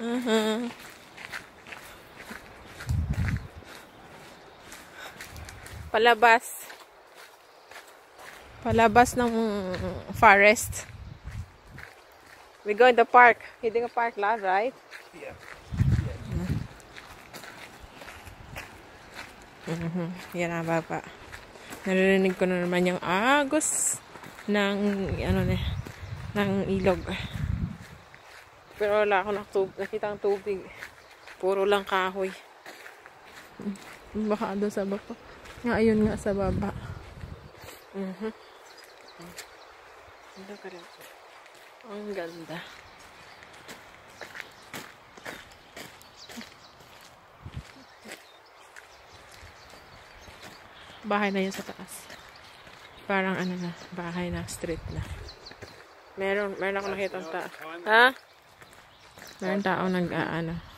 Palabas. Palabas ng forest. We go in the park. Hitting a park lot, right? Yeah. Yan ang baba. Naririnig ko na naman yung agos ng ng ilog. Pero wala ako nakita ang tubig. Puro lang kahoy. Baka doon sa baba. Nga, ayun nga sa baba. Ang ganda. Bahay na yun sa taas. Parang ano na, bahay na, street na. Meron ako nakita ang tao. Ha? Meron tao nag-aano.